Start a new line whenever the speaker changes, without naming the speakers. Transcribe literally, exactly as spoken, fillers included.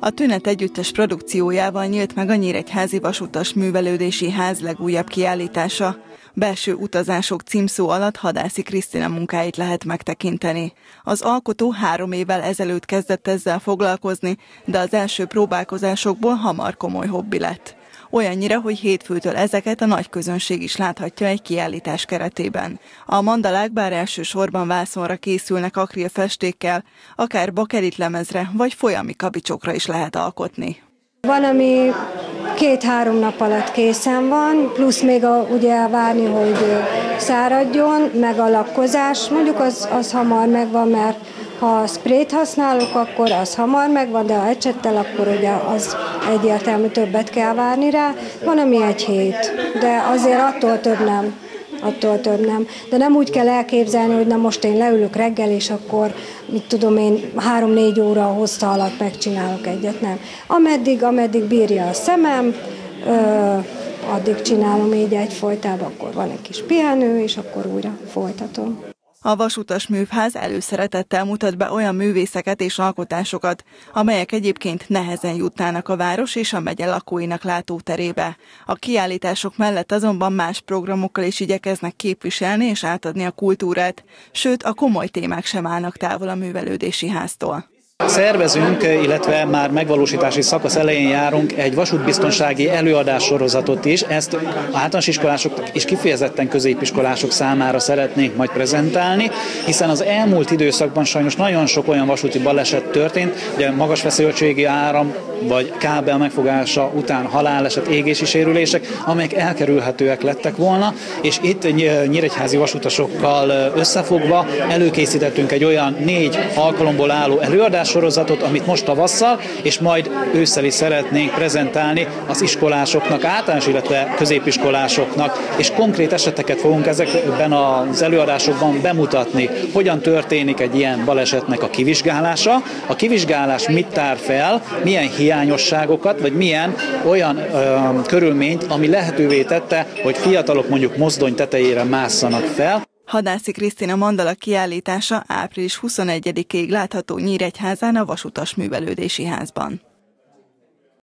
A Tünet együttes produkciójával nyílt meg a Nyíregyházi Vasutas Művelődési Ház legújabb kiállítása. Belső utazások címszó alatt Hadászi Krisztina munkáit lehet megtekinteni. Az alkotó három évvel ezelőtt kezdett ezzel foglalkozni, de az első próbálkozásokból hamar komoly hobbi lett. Olyannyira, hogy hétfőtől ezeket a nagy közönség is láthatja egy kiállítás keretében. A mandalák bár elsősorban vászonra készülnek akrilfestékkel, akár bakelitlemezre vagy folyami kabicsokra is lehet alkotni.
Van, ami két-három nap alatt készen van, plusz még a, ugye várni, hogy száradjon, meg a lakkozás, mondjuk az, az hamar megvan, mert ha sprayt használok, akkor az hamar megvan, de ha ecsettel, akkor ugye az egyértelmű, többet kell várni rá. Van, ami egy hét, de azért attól több nem. attól több nem. De nem úgy kell elképzelni, hogy na most én leülök reggel, és akkor, mit tudom én, három-négy óra hossza alatt megcsinálok egyet, nem. Ameddig, ameddig bírja a szemem, ö, addig csinálom így egyfolytában, akkor van egy kis pihenő, és akkor újra folytatom.
A Vasutas Művház előszeretettel mutat be olyan művészeket és alkotásokat, amelyek egyébként nehezen jutnának a város és a megye lakóinak látóterébe. A kiállítások mellett azonban más programokkal is igyekeznek képviselni és átadni a kultúrát, sőt a komoly témák sem állnak távol a Művelődési Háztól.
Szervezünk, illetve már megvalósítási szakasz elején járunk egy vasútbiztonsági előadássorozatot is. Ezt általános iskolások és kifejezetten középiskolások számára szeretnénk majd prezentálni, hiszen az elmúlt időszakban sajnos nagyon sok olyan vasúti baleset történt, ugye magas feszültségi áram vagy kábel megfogása után haláleset, égési sérülések, amelyek elkerülhetőek lettek volna, és itt nyíregyházi vasutasokkal összefogva előkészítettünk egy olyan négy alkalomból álló előadássorozatot, amit most tavasszal, és majd ősszel is szeretnénk prezentálni az iskolásoknak, általános, illetve középiskolásoknak, és konkrét eseteket fogunk ezekben az előadásokban bemutatni, hogyan történik egy ilyen balesetnek a kivizsgálása, a kivizsgálás mit tár fel, milyen hiányosságokat, vagy milyen olyan ö, körülményt, ami lehetővé tette, hogy fiatalok mondjuk mozdony tetejére másszanak fel.
Hadászi Krisztina mandala kiállítása április huszonegyedikéig látható Nyíregyházán a Vasutas Művelődési Házban.